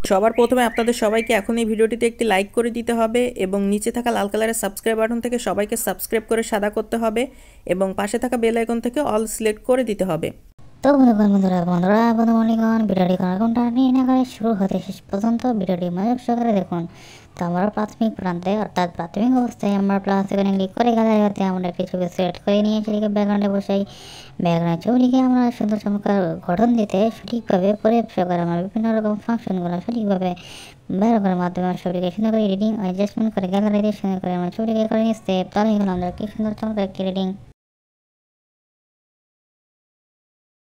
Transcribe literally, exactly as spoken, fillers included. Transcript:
সবার প্রথমে আপনাদের সবাইকে এখন এই ভিডিওটিতে একটি লাইক করে দিতে হবে এবং নিচে থাকা লাল কালারের সাবস্ক্রাইব বাটন থেকে সবাইকে সাবস্ক্রাইব করে সাদা করতে হবে এবং পাশে থাকা বেল আইকন থেকে অল সিলেক্ট করে দিতে হবে। তো বন্ধুগণ বন্ধুরা বন্ধুরা বন্ধুগণ ভিডিওটি কোনটা নিয়ে না করে শুরু হতে শেষ পর্যন্ত ভিডিওটি মনোযোগ সহকারে দেখুন। তো আমরা প্রাথমিক প্রান্তে অর্থাৎ প্রাথমিক অবস্থায় আমরা প্লাস এখানে ক্লিক করে গ্যালারিতে আমরা একটি ছবি সিলেক্ট করে নিয়ে সেটিকে ব্যাকগ্রাউন্ডে বসাই। ব্যাকগ্রাউন্ড ছবিটিকে আমরা সুন্দর চমৎকার গঠন দিতে সঠিকভাবে পরিবেশ করে আমরা বিভিন্ন রকম ফাংশনগুলো সঠিকভাবে ব্যবহার করার মাধ্যমে ছবিটিকে সুন্দর করে এডিটিং অ্যাডজাস্টমেন্ট করে গ্যালারিতে সুন্দর করে আমরা ছবিটিকে করে নিয়ে সেভ তাহলে আমরা কি সুন্দর চমৎকার একটি এডিটিং